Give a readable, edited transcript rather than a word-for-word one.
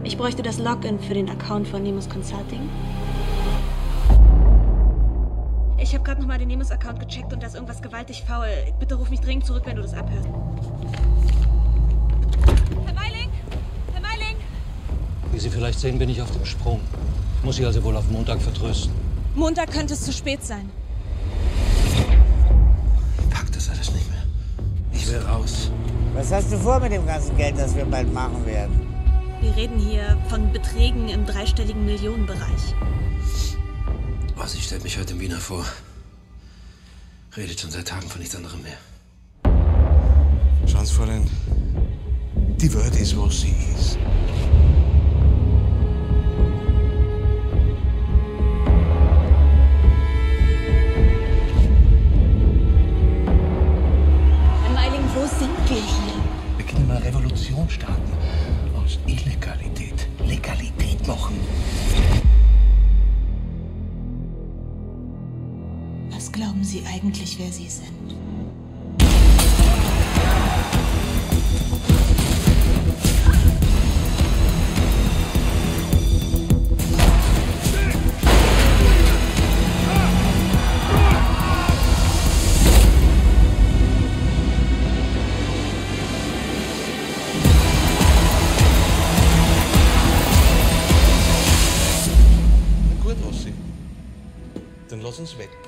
Ich bräuchte das Login für den Account von Nemus Consulting. Ich habe gerade nochmal den Nemus-Account gecheckt und da ist irgendwas gewaltig faul. Bitte ruf mich dringend zurück, wenn du das abhörst. Herr Meiling! Herr Meiling! Wie Sie vielleicht sehen, bin ich auf dem Sprung. Muss Sie also wohl auf Montag vertrösten. Montag könnte es zu spät sein. Ich pack das alles nicht mehr. Ich will raus. Was hast du vor mit dem ganzen Geld, das wir bald machen werden? Wir reden hier von Beträgen im dreistelligen Millionenbereich. Oh, sie stellt mich heute in Wiener vor. Redet schon seit Tagen von nichts anderem mehr. Schauen Sie, Fräulein, die Welt ist, was sie ist. Herr Meiling, wo sind wir hier? Wir können eine Revolution starten. Aus Illegalität Legalität machen. Was glauben Sie eigentlich, wer Sie sind? Gut, Ossi. Dann lass uns weg.